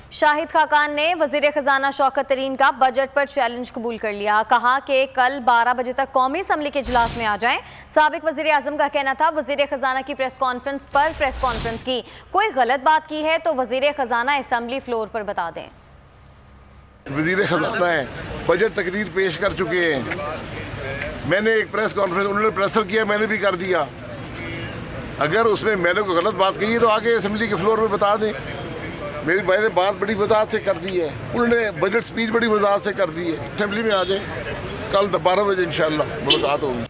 शाहिद खाकान ने वजीर खजाना शौकत तरीन का बजट पर चैलेंज कबूल कर लिया। कहा कि कल 12 बजे तक कौमी असम्बली के इजलास में आ जाएं। साबिक वजीर आजम का कहना था वजीर खजाना की प्रेस कॉन्फ्रेंस पर प्रेस कॉन्फ्रेंस की, कोई गलत बात की है तो वजीर खजाना असम्बली फ्लोर पर बता दें। वजीर खजाना है, बजट तकरीर पेश कर चुके हैं। मैंने एक प्रेस कॉन्फ्रेंस, उन्होंने प्रेसर किया, मैंने भी कर दिया। अगर उसमें मैंने कोई गलत बात कही है तो आगे असम्बली के फ्लोर पे बता दें। मेरी भाई ने बात बड़ी वजाहत से कर दी है, उन्होंने बजट स्पीच बड़ी वजाहत से कर दी है। असम्बली में आ जाए, कल 12 बजे इंशाअल्लाह मुलाकात होगी।